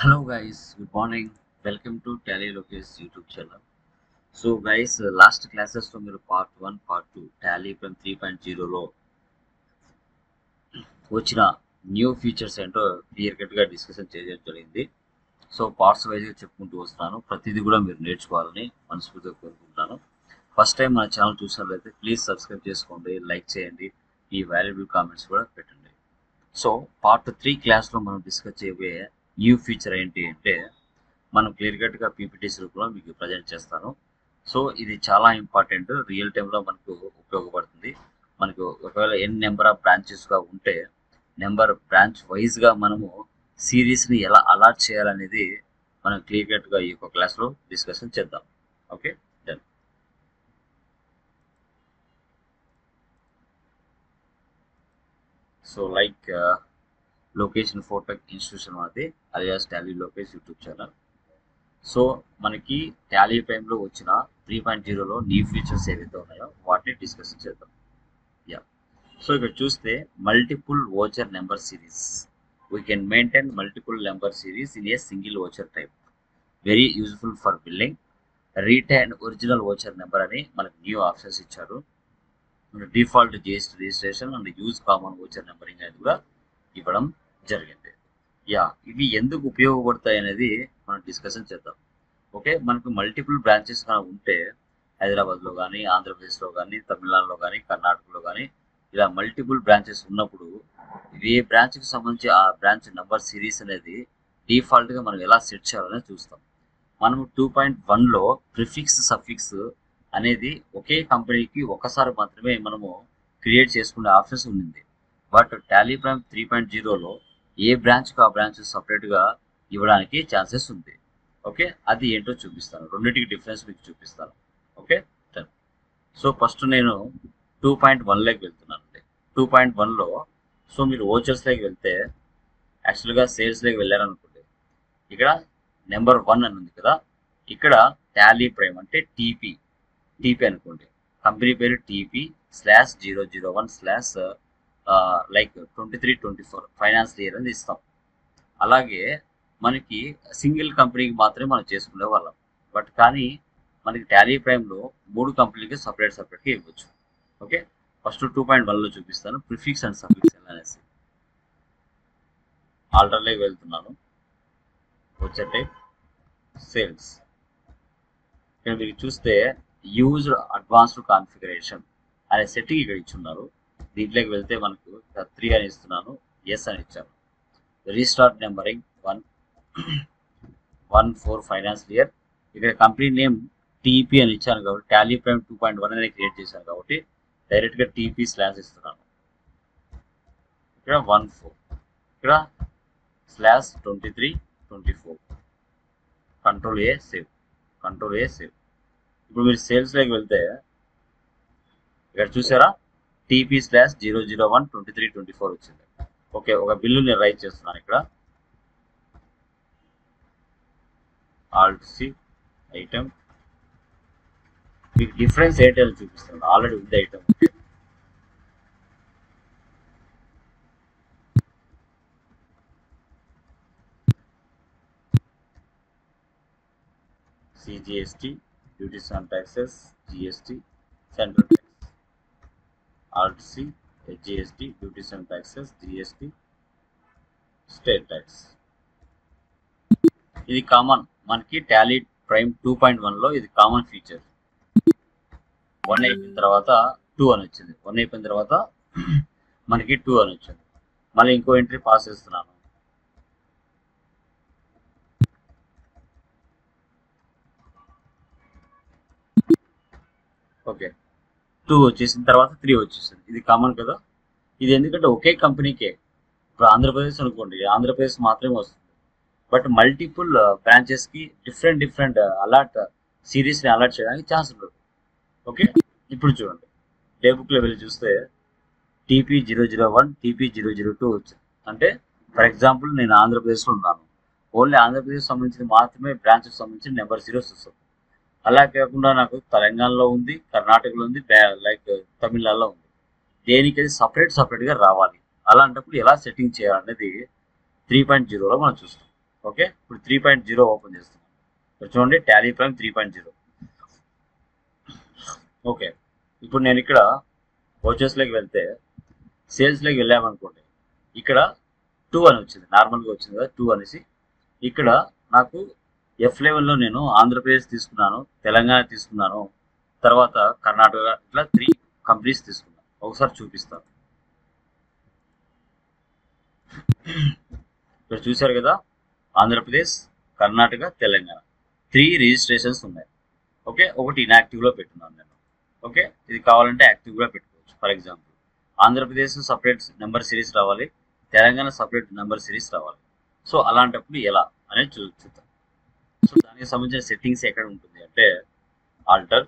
Hello guys, good morning. Welcome to Tally Lokesh YouTube channel. So guys, last classes from your part 1, part 2, Tally from 3.0 లో వచ్చిన new features ఏంటో clear కట్గా discussion చేయడం జరిగింది. So parts వైజ్గా చెప్పుకుంటూ వస్తున్నాను. ప్రతిదీ కూడా మీరు నేర్చుకోవాలని మనస్ఫూర్తిగా కోరుకుంటున్నాను. ఫస్ట్ టైం మన ఛానల్ చూసినట్లయితే ప్లీజ్ సబ్స్క్రైబ్ చేసుకోండి, లైక్ చేయండి, ఈ వాల్యుబుల్ కామెంట్స్ కూడా పెట్టండి. సో పార్ట్ 3 క్లాస్లో మనం డిస్కస్ చేయబోయే న్యూ ఫీచర్ ఏంటి అంటే మనం క్లియర్ కట్గా పీపీటీస్ రూపంలో మీకు ప్రజెంట్ చేస్తాను. సో ఇది చాలా ఇంపార్టెంట్, రియల్ టైంలో మనకు ఉపయోగపడుతుంది. మనకు ఒకవేళ నెంబర్ ఆఫ్ బ్రాంచెస్గా ఉంటే బ్రాంచ్ వైజ్గా మనము సిరీస్ని ఎలా అలాట్ చేయాలనేది మనం క్లియర్ కట్గా ఈ యొక్క క్లాస్లో డిస్కషన్ చేద్దాం. Okay, done. So like Lokesh Infotech institution అది alias Tally Lokesh YouTube channel. So మనకి టాలీ ప్రైమ్లో వచ్చిన 3.0లో న్యూ ఫీచర్స్ ఏవైతే ఉన్నాయో వాటిని డిస్కస్ చేద్దాం. యా, సో ఇక్కడ చూస్తే multiple voucher number series. We can maintain multiple number series in a single voucher type. Very useful for billing. Retain original voucher number అని మనకు న్యూ ఆప్షన్స్ ఇచ్చారు. Default GST registration and use common voucher numbering అనేది కూడా ఇవ్వడం జరిగింది. Yeah, ఇవి ఎందుకు ఉపయోగపడతాయి అనేది మనం డిస్కషన్ చేద్దాం. ఓకే, మనకు మల్టిపుల్ బ్రాంచెస్ కానీ ఉంటే హైదరాబాద్లో కానీ, ఆంధ్రప్రదేశ్లో కానీ, తమిళనాడులో కానీ, కర్ణాటకలో కానీ ఇలా మల్టిపుల్ బ్రాంచెస్ ఉన్నప్పుడు ఏ బ్రాంచ్కి సంబంధించి ఆ బ్రాంచ్ నెంబర్ సిరీస్ అనేది డిఫాల్ట్గా మనం ఎలా సెట్ చేయాలని చూస్తాం. మనము 2.1లో ప్రిఫిక్స్ సఫిక్స్ అనేది ఒకే కంపెనీకి ఒకసారి మాత్రమే మనము క్రియేట్ చేసుకునే ఆప్షన్స్ ఉంది. బట్ టాలీ ప్రైమ్ 3.0లో ఏ బ్రాంచ్కి ఆ బ్రాంచ్ సపరేట్గా ఇవ్వడానికి ఛాన్సెస్ ఉంది. ఓకే, అది ఏంటో చూపిస్తాను, రెండింటికి డిఫరెన్స్ మీకు చూపిస్తాను. Okay, done. సో ఫస్ట్ నేను 2.1లోకి వెళ్తున్నాను. 2.1లో సో మీరు ఓచర్స్లోకి వెళ్తే యాక్చువల్గా సేల్స్లోకి వెళ్ళారనుకోండి, ఇక్కడ నెంబర్ 1 అని ఉంది కదా, ఇక్కడ టాలీ ప్రైమ్ అంటే టీపీ అనుకోండి, కంపెనీ పేరు TP/001/ లైక్ 23-24 ఫైనాన్స్ ఇయర్ అని ఇస్తాం. అలాగే మనకి సింగిల్ కంపెనీకి మాత్రమే మనం చేసుకునే వాళ్ళం. బట్ కానీ మనకి టాలీ ప్రైమ్లో 3 కంపెనీలకి సపరేట్గా ఇవ్వచ్చు. ఓకే, ఫస్ట్ 2.1లో చూపిస్తాను ప్రిఫిక్స్ అండ్ సఫిక్స్ అనేసి. ఆల్టర్లోకి వెళ్తున్నాను, వచ్చే టైప్ సేల్స్. ఇక్కడ మీరు చూస్తే యూజ్డ్ అడ్వాన్స్డ్ కాన్ఫిగరేషన్ అనే సెట్టింగ్ ఇక్కడ ఇచ్చున్నారు. దీంట్లోకి వెళ్తే మనకు 3 అని ఇస్తున్నాను, ఎస్ అని ఇచ్చాను. Restart numbering 1/4 finance year. ఇక్కడ కంపెనీ నేమ్ టీపీ అని ఇచ్చాను కాబట్టి టాలీ ప్రైమ్ 2.1 అనేది క్రియేట్ చేశాను కాబట్టి డైరెక్ట్గా TP/ ఇస్తున్నాను. ఇక్కడ 1/4, ఇక్కడ /23-24. Control A save. ఇప్పుడు మీరు సేల్స్లోకి వెళ్తే ఇక్కడ చూసారా TP/001-23-24 వచ్చింది. ఓకే, ఒక బిల్లు నేను రైట్ చేస్తున్నాను. ఇక్కడ Alt+C ఐటమ్, మీకు డిఫరెన్స్ ఏంటని చూపిస్తుంది. ఆల్రెడీ ఉంది item. CGST duties on taxes, GST central tax. Alt+C HGST duties on taxes, GST state tax. ఇది కామన్ మనకి టాలీ ప్రైమ్ 2.1లో ఇది కామన్ ఫీచర్. 1 అయిపోయిన తర్వాత 2 అని వచ్చింది, 1 అయిపోయిన తర్వాత మనకి 2 అని వచ్చింది. మళ్ళీ ఇంకో ఎంట్రీ పాస్ చేస్తున్నాను. ఓకే, 2 వచ్చేసిన తర్వాత 3 వచ్చేసింది. ఇది కామన్ కదా. ఇది ఎందుకంటే ఒకే కంపెనీకే. ఇప్పుడు ఆంధ్రప్రదేశ్ అనుకోండి, ఆంధ్రప్రదేశ్ మాత్రమే వస్తుంది. బట్ మల్టిపుల్ బ్రాంచెస్కి డిఫరెంట్ అలాట్ సిరీస్ని అలాట్ చేయడానికి ఛాన్స్ ఉంటుంది. ఓకే, ఇప్పుడు చూడండి, డే బుక్లో వెళ్ళి చూస్తే TP001 TP002 వచ్చింది. అంటే ఫర్ ఎగ్జాంపుల్ నేను ఆంధ్రప్రదేశ్లో ఉన్నాను, ఓన్లీ ఆంధ్రప్రదేశ్ సంబంధించిన మాత్రమే బ్రాంచ్కి సంబంధించిన నెంబర్ సిరీస్ వస్తుంది. అలా కాకుండా నాకు తెలంగాణలో ఉంది, కర్ణాటకలో ఉంది, లైక్ తమిళనాడులో ఉంది. దేనికి అది సపరేట్గా రావాలి. అలాంటప్పుడు ఎలా సెట్టింగ్ చేయాలనేది 3.0లో మనం చూస్తాం. ఓకే, ఇప్పుడు 3.0 ఓపెన్ చేస్తున్నాను. ఇక్కడ చూడండి టాలీ ప్రైమ్ 3.0. ఓకే, ఇప్పుడు నేను ఇక్కడ వోచర్స్లోకి వెళ్తే సేల్స్లోకి వెళ్ళామనుకోండి, ఇక్కడ 2 అని వచ్చింది, నార్మల్గా వచ్చింది కదా 2 అనేసి. ఇక్కడ నాకు F11లో నేను ఆంధ్రప్రదేశ్ తీసుకున్నాను, తెలంగాణ తీసుకున్నాను, తర్వాత కర్ణాటక, ఇట్లా 3 కంపెనీస్ తీసుకున్నాను. ఒకసారి చూపిస్తాను. ఇక్కడ చూశారు కదా, ఆంధ్రప్రదేశ్, కర్ణాటక, తెలంగాణ 3 రిజిస్ట్రేషన్స్ ఉన్నాయి. ఓకే, ఒకటి ఇన్యాక్టివ్లో పెట్టున్నాను నేను. ఓకే, ఇది కావాలంటే యాక్టివ్గా పెట్టుకోవచ్చు. For example Andhra Pradesh separate number series రావాలి, తెలంగాణ సపరేట్ నెంబర్ సిరీస్ రావాలి. సో అలాంటప్పుడు ఎలా అనేది చూద్దాం. సో దానికి సంబంధించిన సెట్టింగ్స్ ఎక్కడ ఉంటుంది అంటే ఆల్టర్,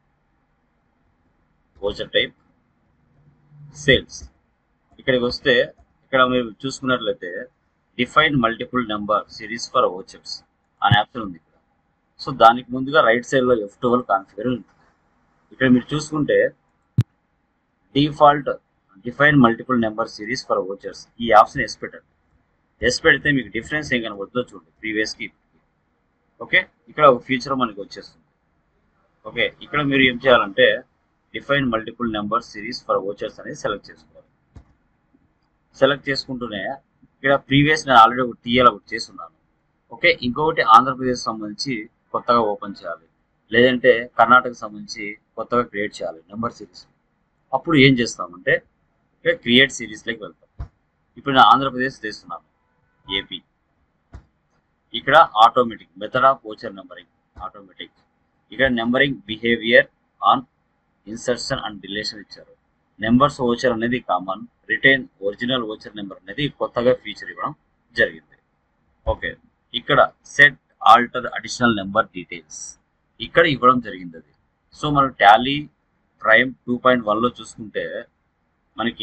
వోచర్ టైప్, సేల్స్. ఇక్కడికి వస్తే ఇక్కడ మీరు చూసుకున్నట్లయితే define multiple number series for vouchers అనే ఆప్షన్ ఉంది ఇక్కడ. సో దానికి ముందుగా రైట్ సైడ్లో F12 కాన్ఫిగర్ ఉంటుంది. ఇక్కడ మీరు చూసుకుంటే default define multiple number series for vouchers, ఈ ఆప్షన్ ఎస్ పెట్టండి. ఎస్ పెడితే మీకు డిఫరెన్స్ ఏం కనబడుతుందో చూడండి ప్రీవియస్కి. ఓకే, ఇక్కడ ఒక ఫీచర్ మనకి వచ్చేస్తుంది. ఓకే, ఇక్కడ మీరు ఏం చేయాలంటే define multiple number series for vouchers అనేది సెలెక్ట్ చేసుకోవాలి. సెలెక్ట్ చేసుకుంటూనే ఇక్కడ ప్రీవియస్ నేను ఆల్రెడీ ఒకటి తీయాలి, ఒకటి చేస్తున్నాను. ఓకే, ఇంకొకటి ఆంధ్రప్రదేశ్ సంబంధించి కొత్తగా ఓపెన్ చేయాలి, లేదంటే కర్ణాటక సంబంధించి కొత్తగా క్రియేట్ చేయాలి నెంబర్ సిరీస్. అప్పుడు ఏం చేస్తామంటే ఇక్కడ క్రియేట్ సిరీస్లోకి వెళ్తాం. ఇప్పుడు నేను ఆంధ్రప్రదేశ్ చేస్తున్నాను, ఏపీ. ఇక్కడ automatic method of voucher numbering, automatic. ఇక్కడ numbering behaviour on insertion and deletion ఇచ్చారు. నెంబర్స్ వోచర్ అనేది common, retain original voucher number అనేది కొత్తగా ఫీచర్ ఇవ్వడం జరిగింది. ఓకే, ఇక్కడ set alter additional number details ఇక్కడ ఇవ్వడం జరిగింది అది. సో మనం టాలీ ప్రైమ్ 2.1లో చూసుకుంటే మనకి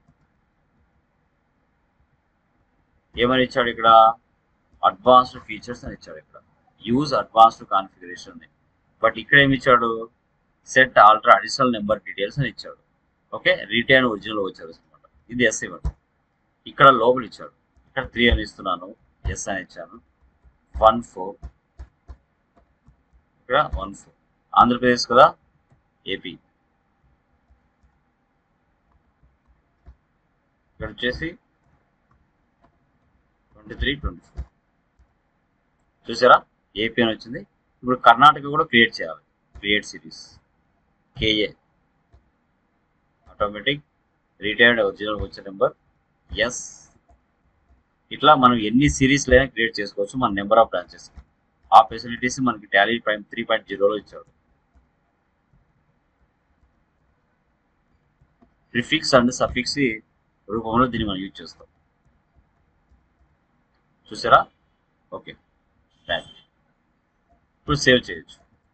ఏమని ఇచ్చాడు, ఇక్కడ అడ్వాన్స్డ్ ఫీచర్స్ అని ఇచ్చాడు. ఇక్కడ యూజ్ అడ్వాన్స్డ్ కాన్ఫిగరేషన్ అని. బట్ ఇక్కడ ఏమి ఇచ్చాడు, set alter additional number details అని ఇచ్చాడు. ఓకే, రిటైన్ ఒరిజినల్ వచ్చారు అనమాట. ఇది ఎస్ ఇవ్వండి. ఇక్కడ లోపల ఇచ్చాడు, ఇక్కడ 3 అని ఇస్తున్నాను, ఎస్ అని ఇచ్చాను. 14 ఇక్కడ 14 ఆంధ్రప్రదేశ్ కదా, ఏపీ. ఇక్కడ వచ్చేసి 23, 24 చూసారా, ఏపీ అని వచ్చింది. ఇప్పుడు కర్ణాటక కూడా క్రియేట్ చేయాలి, create series KA automatic, retired original వచ్చే నెంబర్ ఎస్. ఇట్లా మనం ఎన్ని సిరీస్లు అయినా క్రియేట్ చేసుకోవచ్చు మన నెంబర్ ఆఫ్ బ్రాంచెస్. ఆ ఫెసిలిటీస్ మనకి టాలీ ప్రైమ్ 3.0లో ఇచ్చాడు. ప్రిఫిక్స్ అండ్ సఫిక్స్ రూపంలో దీన్ని మనం యూజ్ చేస్తాం. చూసారా, ఓకే రైట్. ఇప్పుడు సేవ్ చేయొచ్చు.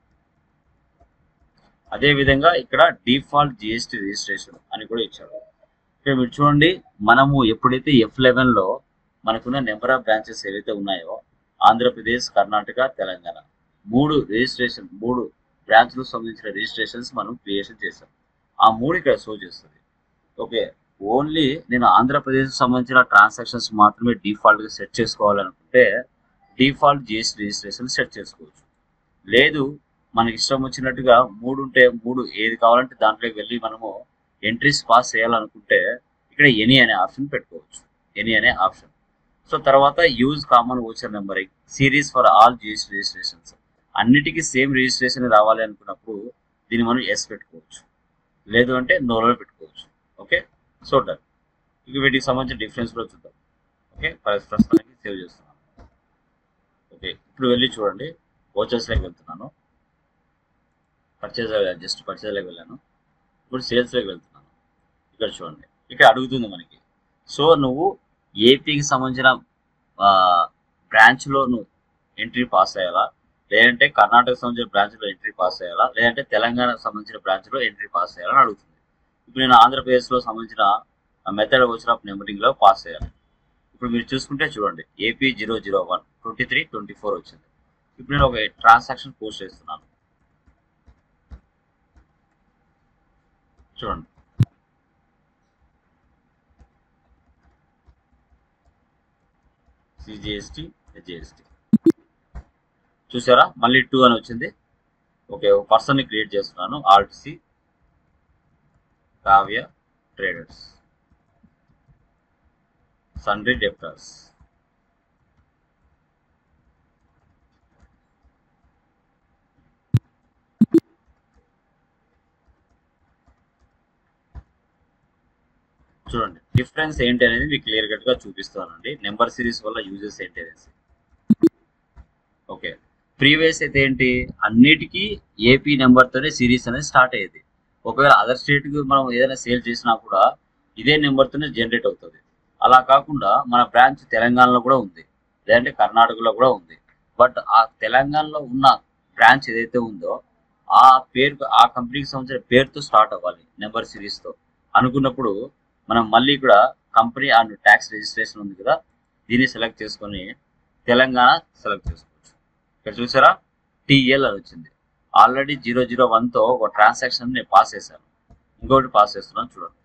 అదేవిధంగా ఇక్కడ డిఫాల్ట్ జిఎస్టీ రిజిస్ట్రేషన్ అని కూడా ఇచ్చాడు. ఇక్కడ మీరు చూడండి, మనము ఎప్పుడైతే F11లో మనకున్న నెంబర్ ఆఫ్ బ్రాంచెస్ ఏవైతే ఉన్నాయో ఆంధ్రప్రదేశ్, కర్ణాటక, తెలంగాణ 3 రిజిస్ట్రేషన్, 3 బ్రాంచ్లకు సంబంధించిన రిజిస్ట్రేషన్స్ మనం క్రియేషన్ చేసాం. ఆ 3 ఇక్కడ షో చేస్తుంది. ఓకే, ఓన్లీ నేను ఆంధ్రప్రదేశ్కి సంబంధించిన ట్రాన్సాక్షన్స్ మాత్రమే డిఫాల్ట్గా సెట్ చేసుకోవాలనుకుంటే డిఫాల్ట్ జిఎస్టీ రిజిస్ట్రేషన్ సెట్ చేసుకోవచ్చు. లేదు మనకి ఇష్టం వచ్చినట్టుగా 3 ఉంటే 3 ఏది కావాలంటే దాంట్లోకి వెళ్ళి మనము ఎంట్రీస్ పాస్ చేయాలనుకుంటే ఇక్కడ ఎనీ అనే ఆప్షన్ పెట్టుకోవచ్చు, ఎనీ అనే ఆప్షన్. సో తర్వాత use common voucher numbering series for all GST registrations, అన్నిటికీ సేమ్ రిజిస్ట్రేషన్ రావాలి అనుకున్నప్పుడు దీన్ని మనం ఎస్ పెట్టుకోవచ్చు, లేదు అంటే నోలో పెట్టుకోవచ్చు. Okay, so done. ఇక వీటికి సంబంధించిన డిఫరెన్స్ కూడా చూద్దాం. ఓకే, ప్రస్తుతానికి సేవ్ చేస్తున్నాను. ఓకే, ఇప్పుడు వెళ్ళి చూడండి, వోచర్స్లోకి వెళ్తున్నాను, జస్ట్ పర్చేజ్లోకి వెళ్ళాను. ఇప్పుడు సేల్స్లోకి వెళ్తున్నాను. ఇక్కడ చూడండి, ఇక్కడ అడుగుతుంది మనకి. సో నువ్వు ఏపీకి సంబంధించిన బ్రాంచ్లో నువ్వు ఎంట్రీ పాస్ అయ్యాలా, లేదంటే కర్ణాటక సంబంధించిన బ్రాంచ్లో ఎంట్రీ పాస్ అయ్యాలా, లేదంటే తెలంగాణకు సంబంధించిన బ్రాంచ్లో ఎంట్రీ పాస్ అయ్యాలని అడుగుతుంది. ఇప్పుడు నేను ఆంధ్రప్రదేశ్లో సంబంధించిన మెథడ్ వచ్చిన నెంబరింగ్లో పాస్ అయ్యాను. ఇప్పుడు మీరు చూసుకుంటే చూడండి, AP 001 23 24 వచ్చింది. ఇప్పుడు నేను ఒక ట్రాన్సాక్షన్ పోస్ట్ చేస్తున్నాను, చూడండి. CGST GST. చూసారా మళ్ళీ 2 అని వచ్చింది. ఓకే, ఒక పర్సన్ని క్రియేట్ చేస్తున్నాను. Alt C Kavya traders sundry debtors. చూడండి డిఫరెన్స్ ఏంటి అనేది మీకు క్లియర్ కట్ గా చూపిస్తానండి. నెంబర్ సిరీస్ వల్ల యూజెస్ ఏంటి అనేసి. ఓకే, ప్రీవియస్ అయితే ఏంటి, అన్నిటికీ ఏపీ నెంబర్తోనే సిరీస్ అనేది స్టార్ట్ అయ్యేది. ఒకవేళ అదర్ స్టేట్కి మనం ఏదైనా సేల్ చేసినా కూడా ఇదే నెంబర్తోనే జనరేట్ అవుతుంది. అలా కాకుండా మన బ్రాంచ్ తెలంగాణలో కూడా ఉంది, లేదంటే కర్ణాటకలో కూడా ఉంది. బట్ ఆ తెలంగాణలో ఉన్న బ్రాంచ్ ఏదైతే ఉందో ఆ పేరు, ఆ కంపెనీకి సంబంధించిన పేరుతో స్టార్ట్ అవ్వాలి నెంబర్ సిరీస్తో అనుకున్నప్పుడు మనం మళ్ళీ కూడా కంపెనీ అండ్ ట్యాక్స్ రిజిస్ట్రేషన్ ఉంది కదా, దీన్ని సెలెక్ట్ చేసుకొని తెలంగాణ సెలెక్ట్ చేసుకోవచ్చు. ఇక్కడ చూసారా టిఎల్ అని వచ్చింది. ఆల్రెడీ 001తో ఒక ట్రాన్సాక్షన్ నేను పాస్ చేశాను, ఇంకొకటి పాస్ చేస్తున్నాను చూడండి.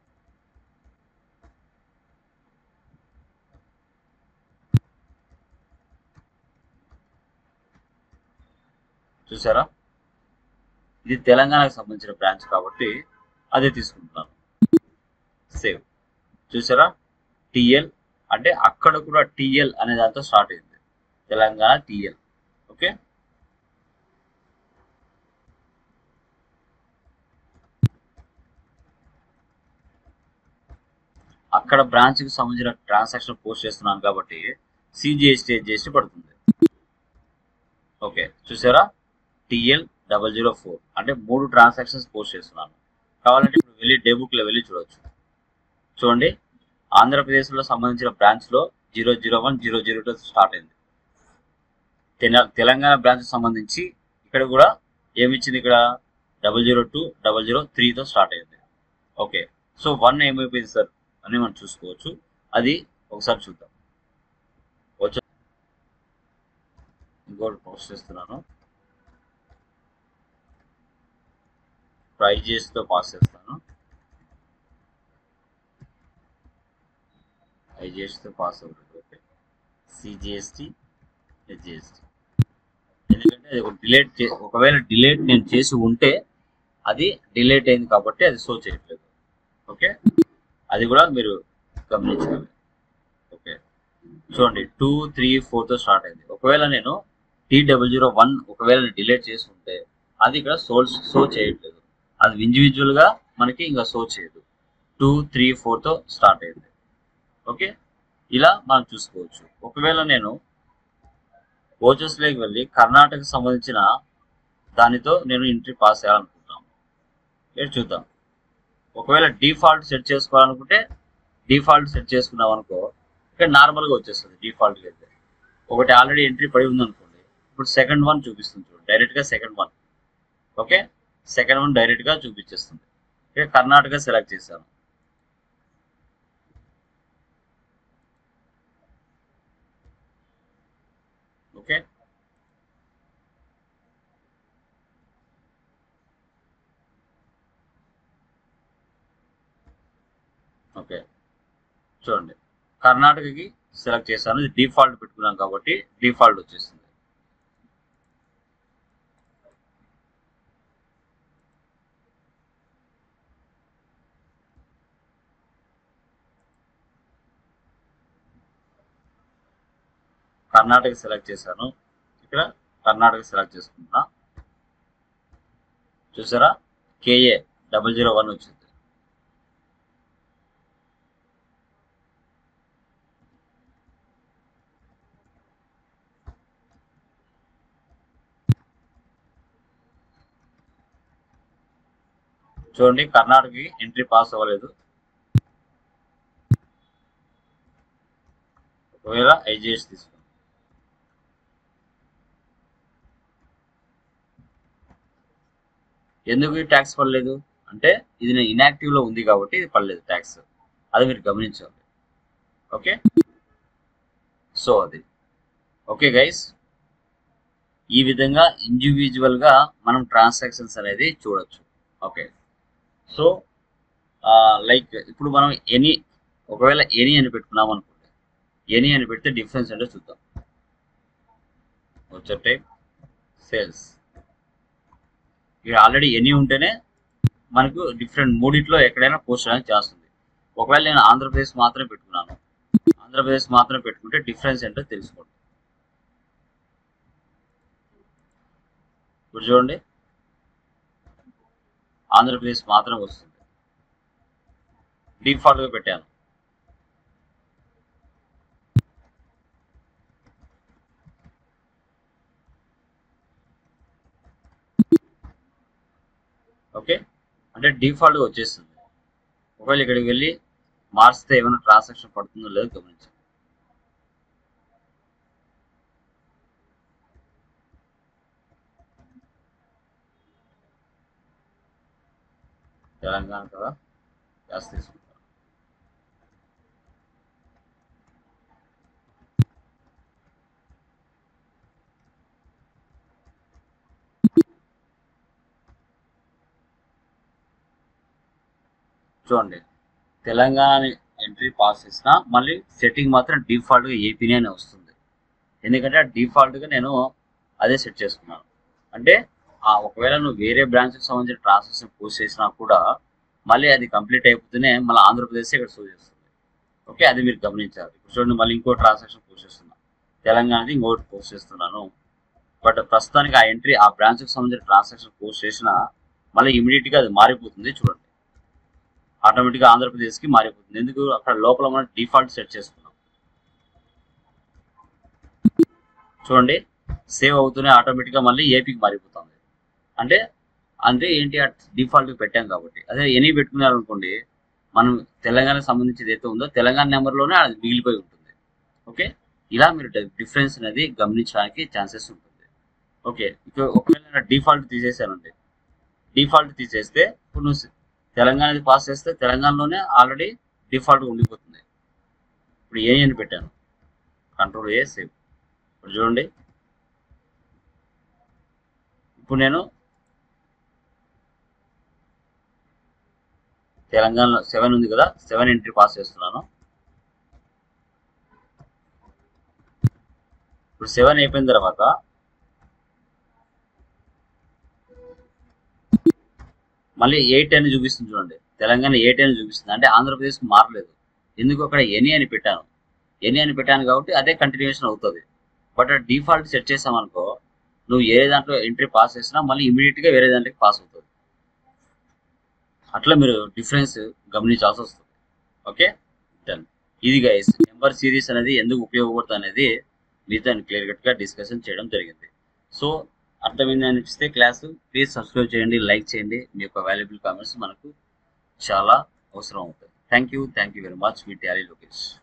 చూసారా ఇది తెలంగాణకు సంబంధించిన బ్రాంచ్ కాబట్టి అదే తీసుకుంటున్నాను. సేవ్. చూసారా టిఎల్ అంటే అక్కడ కూడా టిఎల్ అనే దాంతో స్టార్ట్ అయింది, తెలంగాణ టిఎల్. ఓకే, అక్కడ బ్రాంచ్కి సంబంధించిన ట్రాన్సాక్షన్ పోస్ట్ చేస్తున్నాను కాబట్టి సిజిఎస్టీ పడుతుంది. ఓకే, చూసారా టిఎల్ 004 అంటే 3 ట్రాన్సాక్షన్స్ పోస్ట్ చేస్తున్నాను. కావాలంటే ఇప్పుడు వెళ్ళి డే బుక్లో వెళ్ళి చూడవచ్చు. చూడండి ఆంధ్రప్రదేశ్లో సంబంధించిన బ్రాంచ్లో 001, 002 స్టార్ట్ అయింది. తెలంగాణ బ్రాంచ్ సంబంధించి ఇక్కడ కూడా ఏమిచ్చింది, ఇక్కడ 002, 003తో స్టార్ట్ అయింది. ఓకే, సో 1 ఏమైపోయింది సార్ అని మనం చూసుకోవచ్చు. అది ఒకసారి చూద్దాం. ఇంకోటి పోస్ట్ చేస్తున్నాను, ప్రైజెస్తో పాస్ చేస్తాను. ఐజిఎస్టీతో పాస్ అవుతుంది. Okay, CGST HGST. ఎందుకంటే అది ఒక డిలేట్, ఒకవేళ డిలేట్ నేను చేసి ఉంటే అది డిలేట్ అయింది కాబట్టి అది షో చేయట్లేదు. ఓకే, అది కూడా మీరు గమనించాలి. ఓకే, చూడండి 2, 3, 4తో స్టార్ట్ అయింది. ఒకవేళ నేను T001 ఒకవేళ డిలేట్ చేసి ఉంటే అది ఇక్కడ షో చేయట్లేదు, అది ఇండివిజువల్గా మనకి ఇంకా షో చేయదు. 2, 3, 4తో స్టార్ట్ అయింది. ఓకే, ఇలా మనం చూసుకోవచ్చు. ఒకవేళ నేను ఓచర్స్లోకి వెళ్ళి కర్ణాటకకు సంబంధించిన దానితో నేను ఎంట్రీ పాస్ చేయాలనుకుంటాను. చూద్దాం. ఒకవేళ డిఫాల్ట్ సెట్ చేసుకోవాలనుకుంటే డిఫాల్ట్ సెట్ చేసుకున్నాం అనుకో, ఇక్కడ నార్మల్గా వచ్చేస్తుంది డిఫాల్ట్గా. అయితే ఒకటి ఆల్రెడీ ఎంట్రీ పడి ఉందనుకోండి, ఇప్పుడు సెకండ్ వన్ చూపిస్తుంది చూడండి, డైరెక్ట్గా second one. Okay, second one డైరెక్ట్గా చూపించేస్తుంది. ఇక్కడ కర్ణాటక సెలెక్ట్ చేశాను. ఓకే, ఓకే చూడండి కర్ణాటకకి సెలెక్ట్ చేశాను. ఇది డిఫాల్ట్ పెట్టుకున్నాం కాబట్టి డిఫాల్ట్ వచ్చేస్తుంది. కర్ణాటక సెలెక్ట్ చేశాను, ఇక్కడ కర్ణాటక సెలెక్ట్ చేసుకుంటున్నా. చూసారా KA 001 వచ్చింది. చూడండి కర్ణాటకకి ఎంట్రీ పాస్ అవ్వలేదు. ఒకవేళ ఐజిఎస్ తీసుకోండి. ఎందుకు ఈ ట్యాక్స్ పడలేదు అంటే ఇది నేను ఇన్యాక్టివ్ లో ఉంది కాబట్టి ఇది పడలేదు ట్యాక్స్, అది మీరు గమనించాలి. ఓకే, సో అది ఓకే గైస్, ఈ విధంగా ఇండివిజువల్ గా మనం ట్రాన్సాక్షన్స్ అనేది చూడొచ్చు. ఓకే, సో లైక్ ఇప్పుడు మనం ఒకవేళ ఎనీ అని పెట్టుకున్నాం అనుకోండి, ఎనీ అని పెడితే డిఫరెన్స్ అంటే చూద్దాం. Voucher type sales. ఇక్కడ ఆల్రెడీ ఎన్ని ఉంటేనే మనకు డిఫరెంట్ మూడిట్లో ఎక్కడైనా పోస్ట్ అనేది చేస్తుంది. ఒకవేళ నేను ఆంధ్రప్రదేశ్ మాత్రమే పెట్టుకున్నాను, ఆంధ్రప్రదేశ్ మాత్రమే పెట్టుకుంటే డిఫరెన్స్ ఏంటో తెలుసుకోండి. ఇప్పుడు చూడండి, ఆంధ్రప్రదేశ్ మాత్రం వస్తుంది, డిఫాల్ట్గా పెట్టాను. ఓకే, అంటే డిఫాల్ట్గా వచ్చేస్తుంది. ఒకవేళ ఇక్కడికి వెళ్ళి మార్చితే ఏమైనా ట్రాన్సాక్షన్ పడుతుందో లేదో గమనించండి. తెలంగాణ కదా గ్యాస్ తీసుకుంటాం. చూడండి, తెలంగాణ ఎంట్రీ పాస్ చేసినా మళ్ళీ సెట్టింగ్ మాత్రం డిఫాల్ట్గా ఏపీనే అని వస్తుంది. ఎందుకంటే డిఫాల్ట్గా నేను అదే సెట్ చేసుకున్నాను. అంటే ఒకవేళ నువ్వు వేరే బ్రాంచ్కి సంబంధించిన ట్రాన్సాక్షన్ పోస్ట్ చేసినా కూడా మళ్ళీ అది కంప్లీట్ అయిపోతేనే మళ్ళీ ఆంధ్రప్రదేశ్ ఇక్కడ షో చేస్తుంది. ఓకే, అది మీరు గమనించాలి. ఇప్పుడు చూడండి, మళ్ళీ ఇంకో ట్రాన్సాక్షన్ పోస్ట్ చేస్తున్నాను, తెలంగాణది ఇంకోటి పోస్ట్ చేస్తున్నాను. బట్ ప్రస్తుతానికి ఆ ఎంట్రీ ఆ బ్రాంచ్కి సంబంధించిన ట్రాన్సాక్షన్ పోస్ట్ చేసినా మళ్ళీ ఇమీడియట్గా అది మారిపోతుంది. చూడండి, ఆటోమేటిక్గా ఆంధ్రప్రదేశ్కి మారిపోతుంది. ఎందుకు? అక్కడ లోపల మనం డిఫాల్ట్ సెట్ చేసుకున్నాం. చూడండి, సేవ్ అవుతూనే ఆటోమేటిక్గా మళ్ళీ ఏపీకి మారిపోతుంది. అంటే అంటే ఏంటి, డిఫాల్ట్గా పెట్టాం కాబట్టి. అదే ఎనీ పెట్టుకున్నారనుకోండి, మనం తెలంగాణకు సంబంధించి ఏదైతే ఉందో తెలంగాణ నెంబర్లోనే అది మిగిలిపోయి ఉంటుంది. ఓకే, ఇలా మీరు డిఫరెన్స్ అనేది గమనించడానికి ఛాన్సెస్ ఉంటుంది. ఓకే, ఇప్పుడు ఒకవేళ డిఫాల్ట్ తీసేసానండి, డిఫాల్ట్ తీసేస్తే ఇప్పుడు నువ్వు తెలంగాణది పాస్ చేస్తే తెలంగాణలోనే ఆల్రెడీ డిఫాల్ట్గా ఉండిపోతుంది. ఇప్పుడు ఏ అని పెట్టాను, కంట్రోల్ ఏ సేవ్. ఇప్పుడు చూడండి, ఇప్పుడు నేను తెలంగాణలో 7 ఉంది కదా, 7 ఎంట్రీ పాస్ చేస్తున్నాను. ఇప్పుడు 7 అయిపోయిన తర్వాత మళ్ళీ 8 అని చూపిస్తుంది. చూడండి, తెలంగాణ 8 అని చూపిస్తుంది. అంటే ఆంధ్రప్రదేశ్కి మారలేదు. ఎందుకు? అక్కడ ఎనీ అని పెట్టాను, ఎనీ అని పెట్టాను కాబట్టి అదే కంటిన్యూషన్ అవుతుంది. బట్ డిఫాల్ట్ సెట్ చేసామనుకో, నువ్వు ఏ దాంట్లో ఎంట్రీ పాస్ చేసినా మళ్ళీ ఇమీడియట్గా వేరే దాంట్లోకి పాస్ అవుతుంది. అట్లా మీరు డిఫరెన్స్ గమనించాల్సి వస్తుంది. Okay, done. ఇది గైస్, నెంబర్ సిరీస్ అనేది ఎందుకు ఉపయోగపడుతుంది అనేది మీతో క్లియర్ కట్గా డిస్కషన్ చేయడం జరిగింది. సో అర్థమైంది అనిపిస్తే క్లాసు ప్లీజ్ సబ్స్క్రైబ్ చేయండి, లైక్ చేయండి. మీ యొక్క వాల్యుబుల్ కామెంట్స్ మనకు చాలా అవసరం అవుతుంది. Thank you very much. మీ టాలీ లోకేష్.